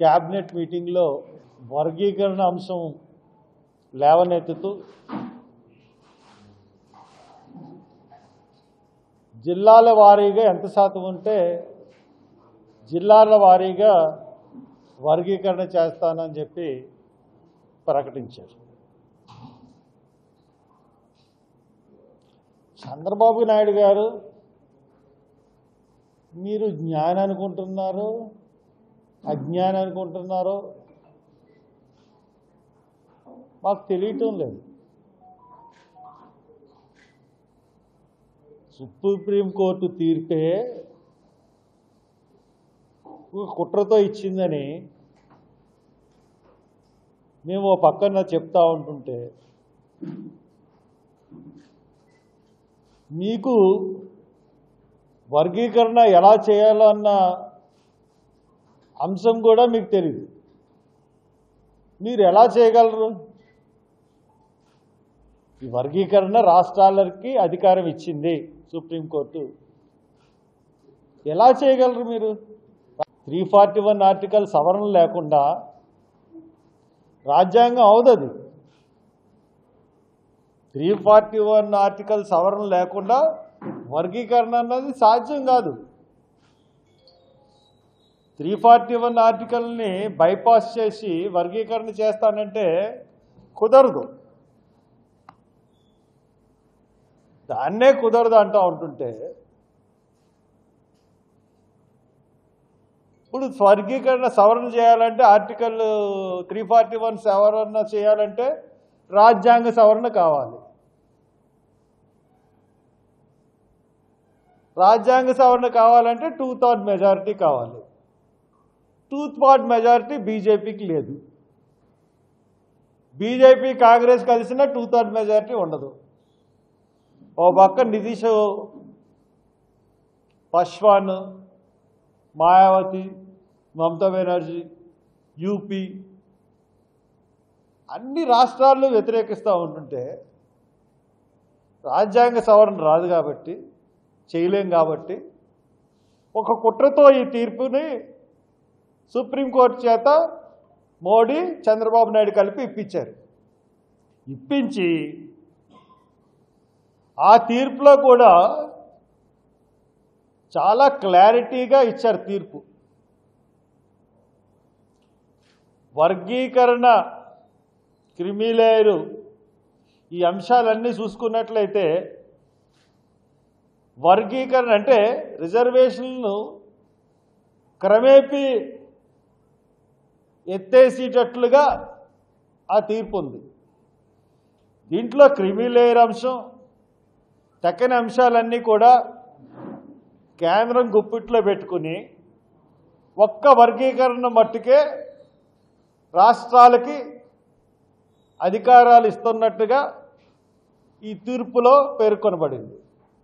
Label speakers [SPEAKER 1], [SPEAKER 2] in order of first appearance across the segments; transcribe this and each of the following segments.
[SPEAKER 1] Cabinet మీటింగ్లో వర్గీకరణ అంశం లేవనెత్తుతూ జిల్లాల వారీగా ఎంత శాతం ఉంటే జిల్లాల వారీగా వర్గీకరణ చేస్తానని చెప్పి ప్రకటించారు. చంద్రబాబు నాయుడు గారు మీరు జ్ఞానం అనుకుంటున్నారో అజ్ఞానం అనుకుంటున్నారో మాకు తెలియటం లేదు. సుప్రీంకోర్టు తీర్పే కుట్రతో ఇచ్చిందని మేము ఓ పక్కన చెప్తా ఉంటుంటే మీకు వర్గీకరణ ఎలా చేయాలో అన్న అంశం కూడా మీకు తెలియదు. మీరు ఎలా చేయగలరు? ఈ వర్గీకరణ రాష్ట్రాలకి అధికారం ఇచ్చింది సుప్రీంకోర్టు. ఎలా చేయగలరు మీరు? 341 ఆర్టికల్ సవరణ లేకుండా రాజ్యాంగం అవదది. 341 ఆర్టికల్ సవరణ లేకుండా వర్గీకరణ అన్నది సాధ్యం కాదు. 341 ఆర్టికల్ని బైపాస్ చేసి వర్గీకరణ చేస్తానంటే కుదరదు. దాన్నే కుదరదు అంటూ ఉంటుంటే ఇప్పుడు వర్గీకరణ సవరణ చేయాలంటే ఆర్టికల్ 341 సవరణ చేయాలంటే రాజ్యాంగ సవరణ కావాలి. రాజ్యాంగ సవరణ కావాలంటే 2/3 మెజారిటీ కావాలి. 2/3 మెజారిటీ బీజేపీకి లేదు. బీజేపీ కాంగ్రెస్ కలిసిన 2/3 మెజారిటీ ఉండదు. ఓ పక్క నితీష్, పశ్వాన్, మాయావతి, మమతా బెనర్జీ, యూపీ అన్ని రాష్ట్రాల్లో వ్యతిరేకిస్తూ ఉంటుంటే రాజ్యాంగ సవరణ రాదు కాబట్టి, చేయలేం కాబట్టి ఒక కుట్రతో ఈ తీర్పుని సుప్రీంకోర్టు చేత మోడీ, చంద్రబాబు నాయుడు కలిపి ఇప్పించారు. ఇప్పించి ఆ తీర్పులో కూడా చాలా క్లారిటీగా ఇచ్చారు తీర్పు. వర్గీకరణ, క్రిమిలేయరు ఈ అంశాలన్నీ చూసుకున్నట్లయితే వర్గీకరణ అంటే రిజర్వేషన్లను క్రమేపీ ఎత్తేసేటట్లుగా ఆ తీర్పు ఉంది. దీంట్లో క్రిమిలేయర్ అంశం, తక్కిన అంశాలన్నీ కూడా కేంద్రం గుప్పిట్లో పెట్టుకుని ఒక్క వర్గీకరణ మట్టుకే రాష్ట్రాలకి అధికారాలు ఇస్తున్నట్టుగా ఈ తీర్పులో పేర్కొనబడింది.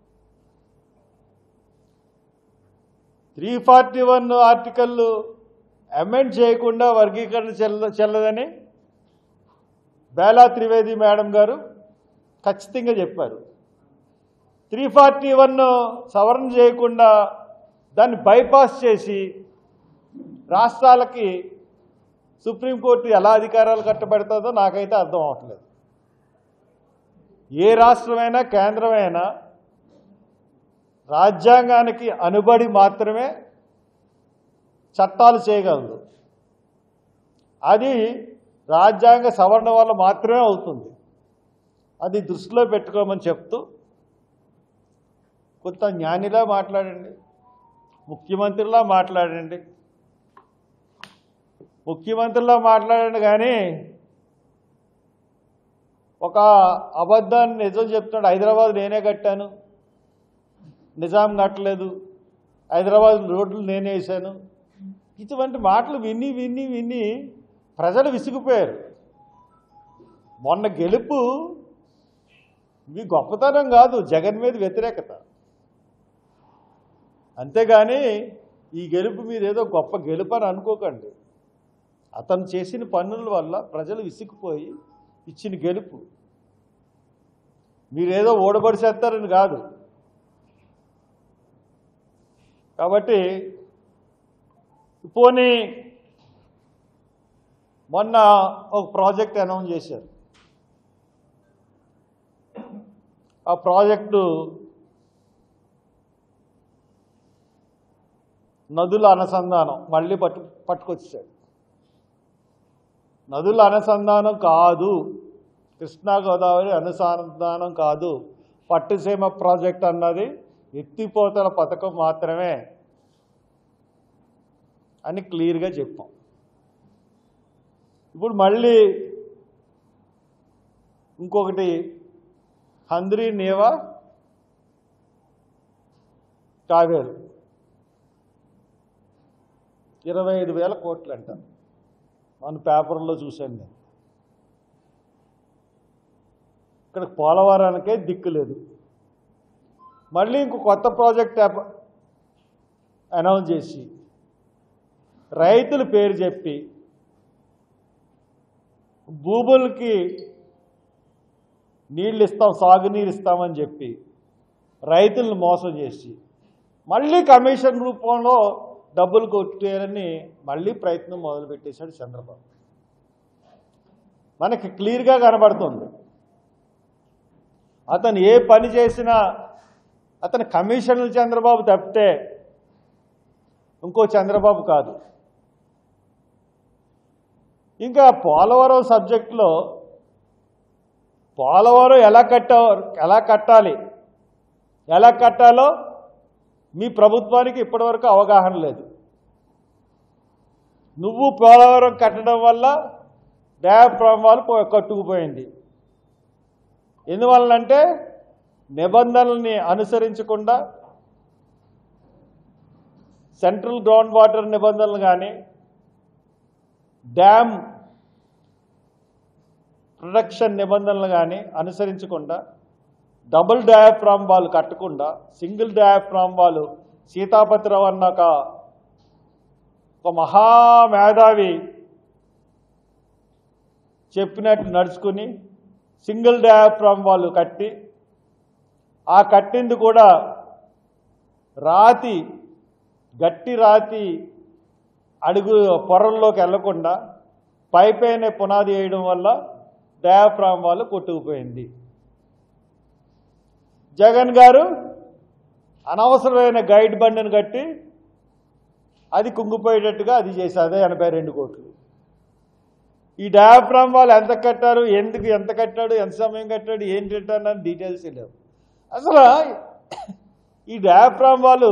[SPEAKER 1] 341 ఆర్టికల్ అమెండ్ చేయకుండా వర్గీకరణ చెల్లదని బేలా త్రివేది మేడం గారు ఖచ్చితంగా చెప్పారు. 341 సవరణ చేయకుండా దాన్ని బైపాస్ చేసి రాష్ట్రాలకి సుప్రీంకోర్టు ఎలా అధికారాలు కట్టబెడుతుందో నాకైతే అర్థం అవట్లేదు. ఏ రాష్ట్రమైనా కేంద్రమైనా రాజ్యాంగానికి అనుబడి మాత్రమే చట్టాలు చేయగలదు. అది రాజ్యాంగ సవరణ వల్ల మాత్రమే అవుతుంది. అది దృష్టిలో పెట్టుకోమని చెప్తూ కొంత జ్ఞానిలా మాట్లాడండి, ముఖ్యమంత్రిలా మాట్లాడండి. ముఖ్యమంత్రిలా మాట్లాడండి కానీ ఒక అబద్ధాన్ని నిజం చెప్తున్నాడు. హైదరాబాద్ నేనే కట్టాను, నిజాం కట్టలేదు, హైదరాబాద్ రోడ్లు నేనే వేసాను. ఇటువంటి మాటలు విని విని విని ప్రజలు విసిగిపోయారు. మొన్న గెలుపు మీ గొప్పతనం కాదు, జగన్ మీద వ్యతిరేకత. అంతేగాని ఈ గెలుపు మీరేదో గొప్ప గెలుపు అని అనుకోకండి. అతను చేసిన పనుల వల్ల ప్రజలు విసిగిపోయి ఇచ్చిన గెలుపు. మీరేదో ఓడబడిసేస్తారని కాదు. కాబట్టి పోనీ మొన్న ఒక ప్రాజెక్ట్ అనౌన్స్ చేశారు. ఆ ప్రాజెక్టు నదుల అనుసంధానం మళ్ళీ పట్టుకొచ్చాడు. నదుల అనుసంధానం కాదు, కృష్ణా గోదావరి అనుసంధానం కాదు, పట్టుసీమ ప్రాజెక్ట్ అన్నది ఎత్తిపోతల పథకం మాత్రమే అని క్లియర్గా చెప్పాం. ఇప్పుడు మళ్ళీ ఇంకొకటి హంద్రీ నేవా కావేరు 25,000 కోట్లు అంట. మన పేపర్లో చూశాను నేను. ఇక్కడ పోలవరానికే దిక్కు లేదు. మళ్ళీ ఇంకో కొత్త ప్రాజెక్ట్ అనౌన్స్ చేసి రైతుల పేరు చెప్పి భూములకి నీళ్ళు ఇస్తాం, సాగునీరు ఇస్తామని చెప్పి రైతులను మోసం చేసి మళ్ళీ కమిషన్ రూపంలో డబ్బులు కొట్టేయాలని మళ్ళీ ప్రయత్నం మొదలుపెట్టేశాడు చంద్రబాబు. మనకి క్లియర్గా కనబడుతుంది. అతను ఏ పని చేసినా అతని కమిషన్లు చంద్రబాబు తప్పితే ఇంకో చంద్రబాబు కాదు. ఇంకా పోలవరం సబ్జెక్టులో పోలవరం ఎలా కట్టాలో మీ ప్రభుత్వానికి ఇప్పటివరకు అవగాహన లేదు. నువ్వు పోలవరం కట్టడం వల్ల డయాఫ్రామ్ వాల్ కట్టుకుపోయింది. ఎందువల్లంటే నిబంధనల్ని అనుసరించకుండా సెంట్రల్ గ్రౌండ్ వాటర్ నిబంధనలు కానీ డ్యామ్ ప్రొటెక్షన్ నిబంధనలు కానీ అనుసరించకుండా డబుల్ డయాఫ్రామ్ వాల్ కట్టకుండా సింగిల్ డయాఫ్రామ్ వాల్ సీతాపతిరావు అన్న ఒక మహామేధావి చెప్పినట్టు నడుచుకుని సింగిల్ డయాఫ్రామ్ వాల్ కట్టి ఆ కట్టింది కూడా గట్టి రాతి అడుగు పొరల్లోకి వెళ్లకుండా పైపైనే పునాది వేయడం వల్ల డయాఫ్రామ్ వాల్ కొట్టుకుపోయింది. జగన్ గారు అనవసరమైన గైడ్ బండిని కట్టి అది కుంగిపోయేటట్టుగా అది చేశారు. అదే 82 కోట్లు. ఈ డయాఫ్రామ్ వాల్ ఎంత కట్టారు, ఎంత కట్టాడు, ఎంత సమయం కట్టాడు, ఏం కట్టాడు అని డీటెయిల్స్ లేవు. అసలు ఈ డయాఫ్రామ్ వాల్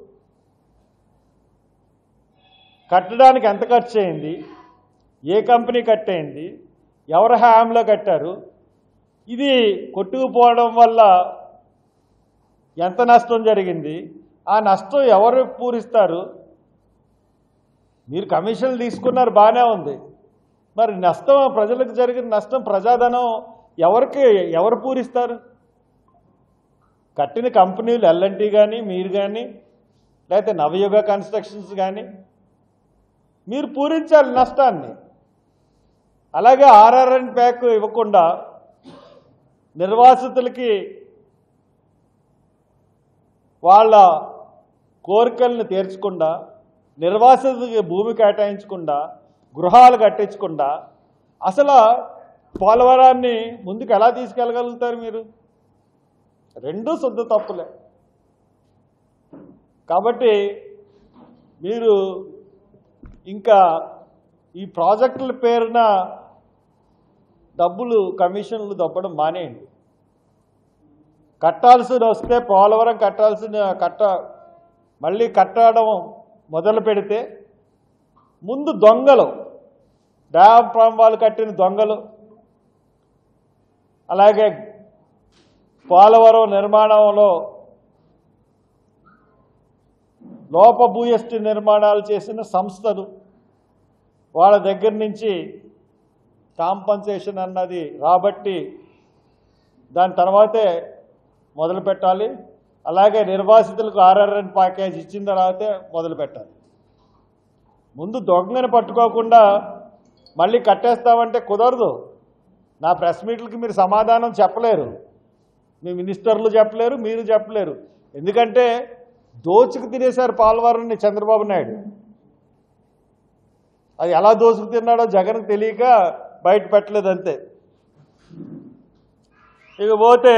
[SPEAKER 1] కట్టడానికి ఎంత ఖర్చు అయింది, ఏ కంపెనీ కట్టయింది, ఎవరి హయాంలో కట్టారు, ఇది కొట్టుకుపోవడం వల్ల ఎంత నష్టం జరిగింది, ఆ నష్టం ఎవరు పూరిస్తారు? మీరు కమిషన్లు తీసుకున్నారు, బాగానే ఉంది. మరి నష్టం ప్రజలకు జరిగిన నష్టం ప్రజాధనం ఎవరు పూరిస్తారు? కట్టిన కంపెనీలు ఎల్ఎన్టీ కానీ మీరు కానీ లేకపోతే నవయుగ కన్స్ట్రక్షన్స్ కానీ మీరు పూరించాలి నష్టాన్ని. అలాగే ఆర్ఆర్ఎన్ ప్యాక్ ఇవ్వకుండా నిర్వాసితులకి వాళ్ళ కోరికలను తీర్చకుండా నిర్వాసితులకి భూమి కేటాయించకుండా గృహాలు కట్టించకుండా అసలు పోలవరాన్ని ముందుకు ఎలా తీసుకెళ్ళగలుగుతారు మీరు? రెండూ శుద్ధ తప్పులే. కాబట్టి మీరు ఇంకా ఈ ప్రాజెక్టుల పేరున డబ్బులు కమిషన్లు దబ్బడం మానేయండి. కట్టాల్సి వస్తే పోలవరం మళ్ళీ కట్టడం మొదలు పెడితే ముందు దొంగలు, డయాఫ్రామ్ వాల్ కట్టిన దొంగలు, అలాగే పోలవరం నిర్మాణంలో లోపభూయష్టి నిర్మాణాలు చేసిన సంస్థలు వాళ్ళ దగ్గర నుంచి కాంపన్సేషన్ అన్నది రాబట్టి దాని తర్వాతే మొదలు పెట్టాలి. అలాగే నిర్వాసితులకు ఆర్ఆర్ఎన్ ప్యాకేజ్ ఇచ్చిన తర్వాతే మొదలు పెట్టాలి. ముందు దొంగని పట్టుకోకుండా మళ్ళీ కట్టేస్తామంటే కుదరదు. నా ప్రెస్ మీట్లకి మీరు సమాధానం చెప్పలేరు, మీ మినిస్టర్లు చెప్పలేరు, మీరు చెప్పలేరు. ఎందుకంటే దోచుకు తినేశారు పోలవరాన్ని చంద్రబాబు నాయుడు. అది ఎలా దోసుకు తిన్నాడో జగన్కు తెలియక బయట పెట్టలేదు అంతే. ఇకపోతే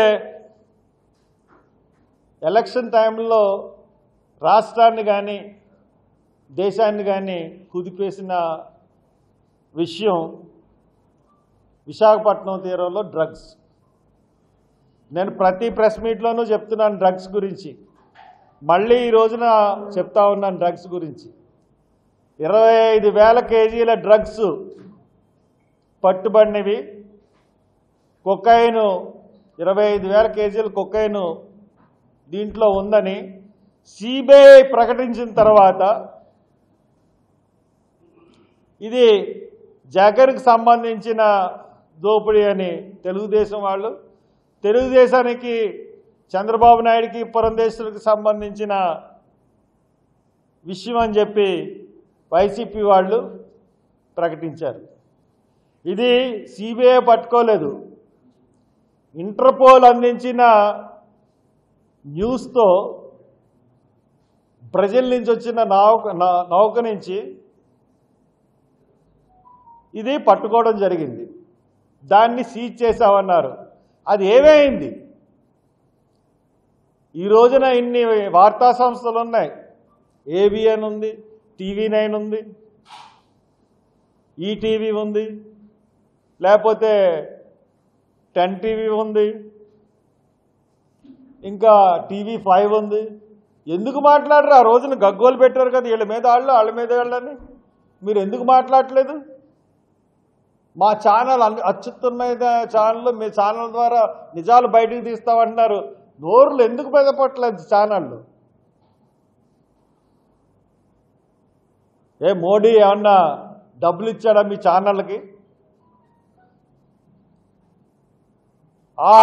[SPEAKER 1] ఎలక్షన్ టైంలో రాష్ట్రాన్ని కానీ దేశాన్ని కానీ కుదిపేసిన విషయం విశాఖపట్నం తీరంలో డ్రగ్స్. నేను ప్రతి ప్రెస్ మీట్లోనూ చెప్తున్నాను డ్రగ్స్ గురించి, మళ్ళీ ఈ రోజున చెప్తా ఉన్నాను డ్రగ్స్ గురించి. 25,000 కేజీల డ్రగ్స్ పట్టుబడినవి. కొకైను 25,000 కేజీల కొకైను దీంట్లో ఉందని సిబిఐ ప్రకటించిన తర్వాత ఇది జగన్కి సంబంధించిన దోపిడీ అని తెలుగుదేశం వాళ్ళు, తెలుగుదేశానికి చంద్రబాబు నాయుడికి పురంధేశ్వరికి సంబంధించిన విషయం అని చెప్పి వైసీపీ వాళ్ళు ప్రకటించారు. ఇది సిబిఐ పట్టుకోలేదు, ఇంటర్పోల్ అందించిన న్యూస్తో బ్రెజిల్ నుంచి వచ్చిన నౌక నుంచి ఇది పట్టుకోవడం జరిగింది. దాన్ని సీజ్ చేశామన్నారు. అది ఏమైంది? ఈ రోజున ఇన్ని వార్తా సంస్థలు ఉన్నాయి. ఏబిఎన్ ఉంది, TV9 ఉంది, ఈటీవీ ఉంది, లేకపోతే 10 TV ఉంది, ఇంకా TV5 ఉంది. ఎందుకు మాట్లాడరు? ఆ రోజున గగ్గోలు పెట్టారు కదా, వీళ్ళ మీద వాళ్ళ మీద వాళ్ళని. మీరు ఎందుకు మాట్లాడలేదు? మా ఛానల్ అత్యుత్తమైన ఛానల్, మీ ఛానల్ ద్వారా నిజాలు బయటకు తీస్తామంటున్నారు. నోరులు ఎందుకు పెదపట్లేదు ఛానళ్ళు? మోడీ ఏమన్నా డబ్బులు ఇచ్చాడా మీ ఛానళ్ళకి? ఆ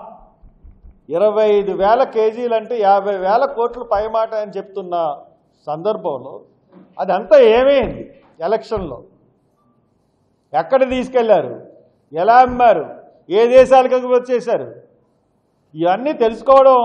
[SPEAKER 1] 25,000 కేజీలు అంటే 50,000 కోట్లు పైమాట అని చెప్తున్న సందర్భంలో అదంతా ఏమైంది? ఎలక్షన్లో ఎక్కడ తీసుకెళ్లారు? ఎలా అమ్మారు? ఏ దేశాలకు వచ్చేశారు? ఇవన్నీ తెలుసుకోవడం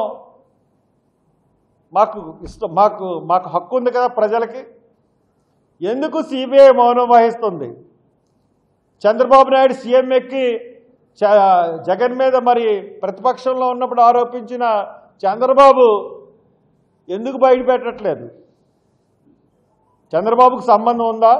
[SPEAKER 1] మాకు ఇష్టం, మాకు హక్కు ఉంది కదా ప్రజలకి. ఎందుకు సిబిఐ మౌనం వహిస్తుంది? చంద్రబాబు నాయుడు సీఎం ఎక్కి జగన్ మీద మరి ప్రతిపక్షంలో ఉన్నప్పుడు ఆరోపించిన చంద్రబాబు ఎందుకు బయట పెట్టట్లేదు? చంద్రబాబుకు సంబంధం ఉందా?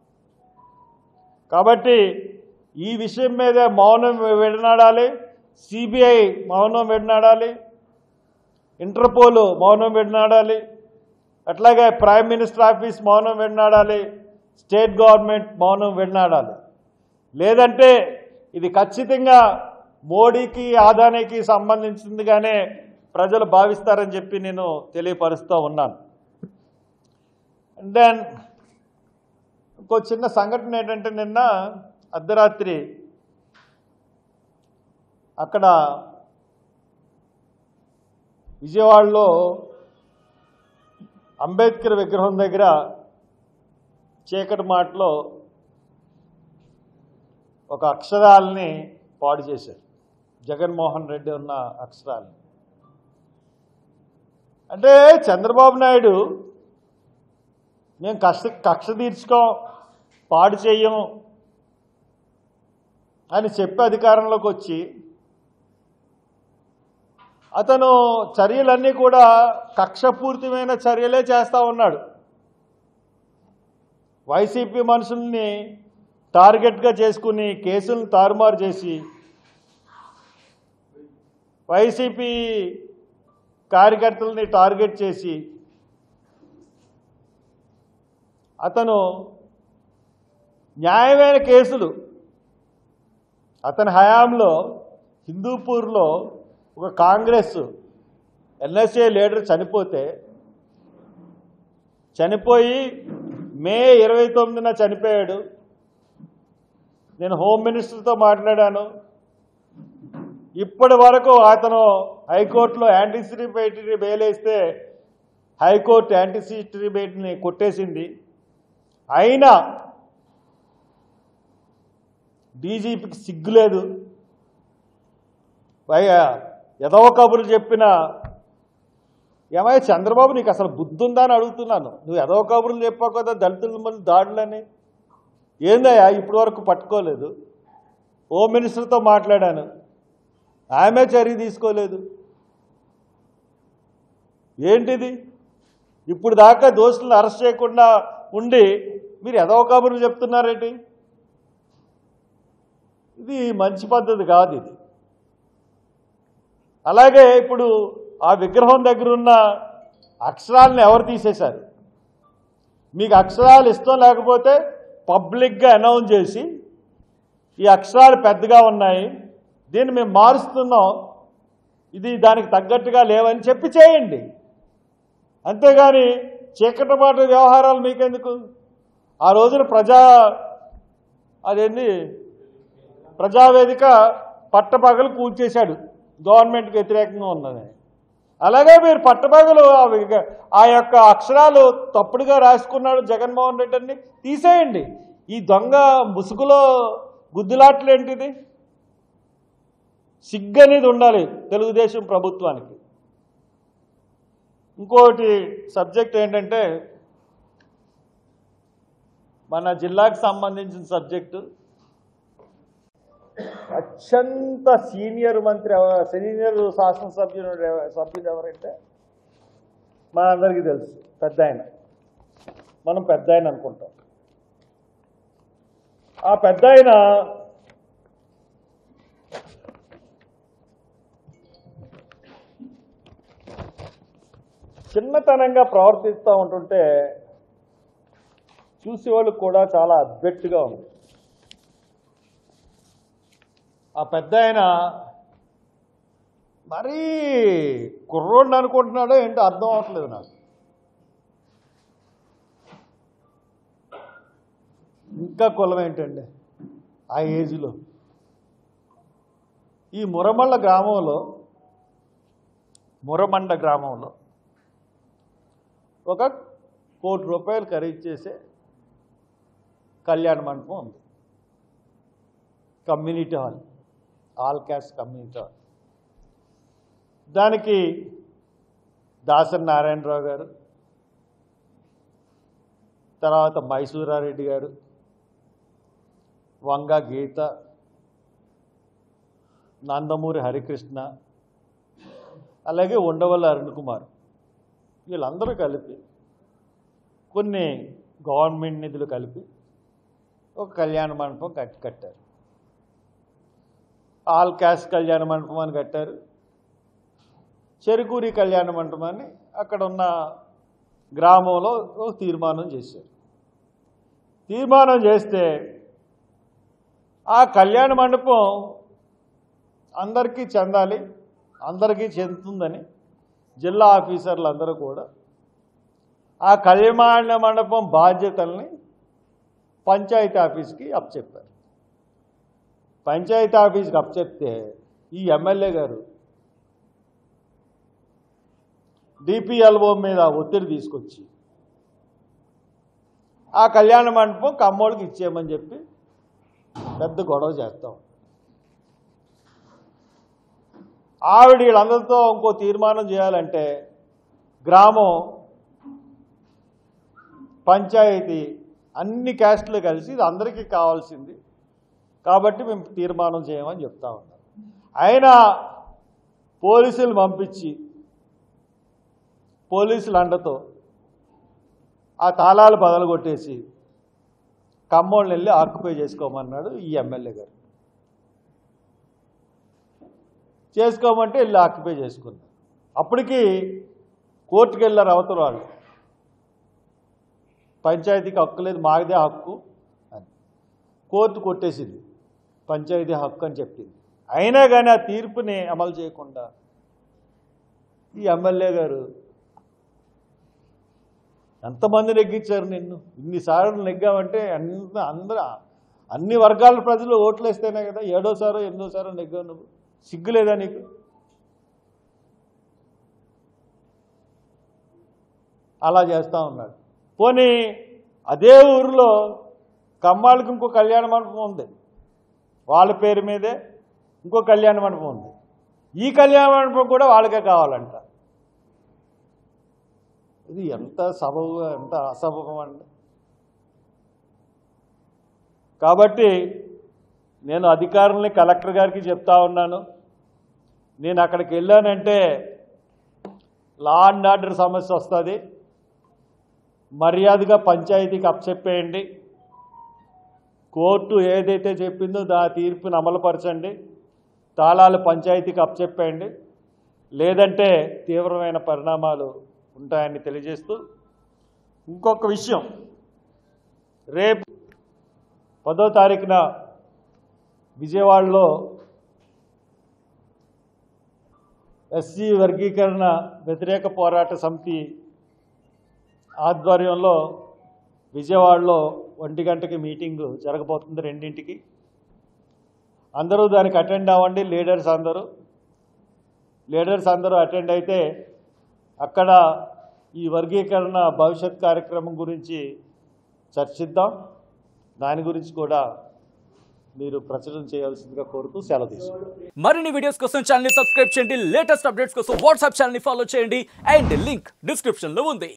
[SPEAKER 1] కాబట్టి ఈ విషయం మీద మౌనం విడనాడాలి, సిబిఐ మౌనం విడనాడాలి, ఇంటర్పోల్ మౌనం విడనాడాలి, అట్లాగే ప్రైమ్ మినిస్టర్ ఆఫీస్ మౌనం విడనాడాలి, స్టేట్ గవర్నమెంట్ మౌనం విడనాడాలి. లేదంటే ఇది ఖచ్చితంగా మోడీకి ఆదానికి సంబంధించిందిగానే ప్రజలు భావిస్తారని చెప్పి నేను తెలియపరుస్తూ ఉన్నాను. అండ్ దెన్ ఇంకో చిన్న సంఘటన ఏంటంటే, నిన్న అర్ధరాత్రి అక్కడ విజయవాడలో అంబేద్కర్ విగ్రహం దగ్గర చీకటి మాటలో ఒక అక్షరాలని పాడు చేశారు. జగన్మోహన్ రెడ్డి ఉన్న అక్షరాలని. అంటే చంద్రబాబు నాయుడు మేము కక్ష తీర్చుకోం, పాడు చెయ్యం అని చెప్పి అధికారంలోకి వచ్చి అతను చర్యలన్నీ కూడా కక్షపూరితమైన చర్యలే చేస్తూ ఉన్నాడు. వైసీపీ మనుషుల్ని టార్గెట్గా చేసుకుని కేసులను తారుమారు చేసి వైసీపీ కార్యకర్తలని టార్గెట్ చేసి అతను న్యాయమైన కేసులు, అతని హయాంలో హిందూపూర్లో ఒక కాంగ్రెస్ ఎన్ఎస్ఏ లీడర్ చనిపోయి మే 29న చనిపోయాడు. నేను హోమ్ మినిస్టర్తో మాట్లాడాను. ఇప్పటి వరకు అతను హైకోర్టులో యాంటిసిపేటరీ బెయిల్ వేస్తే హైకోర్టు యాంటిసిపేటరీ బెయిల్ని కొట్టేసింది. అయినా డీజీపీకి సిగ్గులేదు. ఎదవ కబురు చెప్పిన ఏమయ్య చంద్రబాబు నీకు అసలు బుద్ధి ఉందా అని అడుగుతున్నాను. నువ్వు ఎదవ కబుర్లు చెప్పావు కదా దళితుల మంది దాడులని. ఏందయ్యా ఇప్పటి వరకు పట్టుకోలేదు? హోమ్ మినిస్టర్తో మాట్లాడాను, ఆమె చర్య తీసుకోలేదు. ఏంటిది? ఇప్పుడు దాకా దోషులను అరెస్ట్ చేయకుండా ఉండి మీరు ఏదో కబుర్లు చెప్తున్నారేంటి? ఇది మంచి పద్ధతి కాదు ఇది. అలాగే ఇప్పుడు ఆ విగ్రహం దగ్గర ఉన్న అక్షరాలను ఎవరు తీసేశారు? మీకు అక్షరాలు ఇష్టం లేకపోతే పబ్లిక్గా అనౌన్స్ చేసి ఈ అక్షరాలు పెద్దగా ఉన్నాయి, దీన్ని మేము మారుస్తున్నాం, ఇది దానికి తగ్గట్టుగా లేవని చెప్పి చేయండి. అంతేగాని చీకటిపాటు వ్యవహారాలు మీకెందుకు? ఆ రోజున ప్రజావేదిక పట్టపగలు కూల్చేశాడు గవర్నమెంట్కి వ్యతిరేకంగా ఉన్నది. అలాగే మీరు పట్టపగలు ఆ యొక్క అక్షరాలు తప్పుడుగా రాసుకున్నాడు జగన్మోహన్ రెడ్డి అని తీసేయండి. ఈ దొంగ ముసుగులో గుద్దులాట్లు ఏంటిది? సిగ్గు అనేది ఉండాలి తెలుగుదేశం ప్రభుత్వానికి. ఇంకోటి సబ్జెక్ట్ ఏంటంటే, మన జిల్లాకు సంబంధించిన సబ్జెక్టు, అత్యంత సీనియర్ శాసనసభ్యుడు ఎవరంటే మనందరికీ తెలుసు, పెద్ద ఆయన. మనం పెద్ద ఆయన అనుకుంటాం. ఆ పెద్ద ఆయన చిన్నతనంగా ప్రవర్తిస్తూ ఉంటుంటే చూసేవాళ్ళకి కూడా చాలా అబ్బెట్టుగా ఉంది. ఆ పెద్ద ఆయన మరీ కుర్రోడిని అనుకుంటున్నాడో ఏంటో అర్థం అవట్లేదు నాకు. ఇంకా కులం ఏంటండి ఆ ఏజ్లో? ఈ మురమండ గ్రామంలో ఒక 1 కోటి రూపాయలు ఖరీదు చేసే కళ్యాణ మండపం ఉంది, community hall, all caste community hall. దానికి దాసరి నారాయణరావు గారు, తర్వాత మైసూరారెడ్డి గారు, వంగ గీత, నందమూరి హరికృష్ణ, అలాగే ఉండవల్లి అరుణ్ కుమార్, వీళ్ళందరూ కలిపి కొన్ని గవర్నమెంట్ నిధులు కలిపి ఒక కళ్యాణ మండపం కట్టారు. ఆల్ క్యాస్ట్ కళ్యాణ మండపం అని కట్టారు. చెరుకూరి కళ్యాణ మండపాన్ని అక్కడ ఉన్న గ్రామంలో ఒక తీర్మానం చేశారు. తీర్మానం చేస్తే ఆ కళ్యాణ మండపం అందరికీ చెందాలి, అందరికీ చెందుతుందని జిల్లా ఆఫీసర్లు అందరూ కూడా ఆ కళ్యాణ మండపం బాధ్యతల్ని పంచాయతీ ఆఫీస్కి అప్పచెప్పారు. పంచాయతీ ఆఫీస్కి అప్పచెప్తే ఈ ఎమ్మెల్యే గారు డిపిఎల్ఓ మీద ఒత్తిడి తీసుకొచ్చి ఆ కళ్యాణ మండపం కమ్మోళ్ళకి ఇచ్చేయమని చెప్పి పెద్ద గొడవ చేస్తాం. ఆవిడ వీళ్ళందరితో ఇంకో తీర్మానం చేయాలంటే గ్రామం, పంచాయతీ అన్ని క్యాస్టులు కలిసి ఇది అందరికీ కావాల్సింది కాబట్టి మేము తీర్మానం చేయమని చెప్తా ఉన్నాం. అయినా పోలీసులు పంపించి పోలీసుల అండతో ఆ తాళాలు బదలుగొట్టేసి కమ్మోళ్ళని వెళ్ళి ఆక్యుపై చేసుకోమన్నాడు ఈ ఎమ్మెల్యే గారు. చేసుకోమంటే వెళ్ళి ఆక్యుపై చేసుకున్నారు. అప్పటికి కోర్టుకు వెళ్ళారు అవతల వాళ్ళు, పంచాయతీకి హక్కు లేదు, మాదే హక్కు అని. కోర్టు కొట్టేసింది, పంచాయతీ హక్కు అని చెప్పింది. అయినా కానీ ఆ తీర్పుని అమలు చేయకుండా ఈ ఎమ్మెల్యే గారు, ఎంతమంది నెగ్గించారు నిన్ను? ఇన్నిసార్లు నెగ్గామంటే అందరూ అన్ని వర్గాల ప్రజలు ఓట్లు వేస్తేనే కదా 7వ సారో 8వ సారో నెగ్గావు నువ్వు. సిగ్గులేదా నీకు? అలా చేస్తూ ఉన్నాడు. పోనీ అదే ఊరిలో కమ్మాళ్ళకి ఇంకో కళ్యాణ మండపం ఉంది, వాళ్ళ పేరు మీదే ఇంకో కళ్యాణ మండపం ఉంది. ఈ కళ్యాణ మండపం కూడా వాళ్ళకే కావాలంట. ఇది ఎంత సబబు, ఎంత అసబబం అండి. కాబట్టి నేను అధికారుల్ని కలెక్టర్ గారికి చెప్తా ఉన్నాను, నేను అక్కడికి వెళ్ళానంటే లా అండ్ ఆర్డర్ సమస్య వస్తుంది, మర్యాదగా పంచాయతీకి అప్పచెప్పేయండి, కోర్టు ఏదైతే చెప్పిందో తీర్పుని అమలుపరచండి, తాళాలు పంచాయతీకి అప్పచెప్పేయండి, లేదంటే తీవ్రమైన పరిణామాలు ఉంటాయని తెలియజేస్తూ, ఇంకొక విషయం, రేపు 10వ తారీఖున విజయవాడలో ఎస్సీ వర్గీకరణ వ్యతిరేక పోరాట సమితి ఆధ్వర్యంలో విజయవాడలో 1 గంటకి మీటింగ్ జరగబోతుంది, 2ంటికి. అందరూ దానికి అటెండ్ అవ్వండి. లీడర్స్ అందరూ అటెండ్ అయితే అక్కడ ఈ వర్గీకరణ భవిష్యత్ కార్యక్రమం గురించి చర్చిద్దాం. దాని గురించి కూడా మీరు ప్రచురణ చేయాల్సిందిగా కోరుతూ సెలవు తీసుకుంటాం.
[SPEAKER 2] మరిన్ని వీడియోస్ కోసం ఛానల్ ని సబ్స్క్రైబ్ చేయండి, లేటెస్ట్ అప్డేట్స్ కోసం వాట్సాప్ ఛానల్ ని ఫాలో చేయండి అండ్ లింక్ డిస్క్రిప్షన్ లో ఉంది.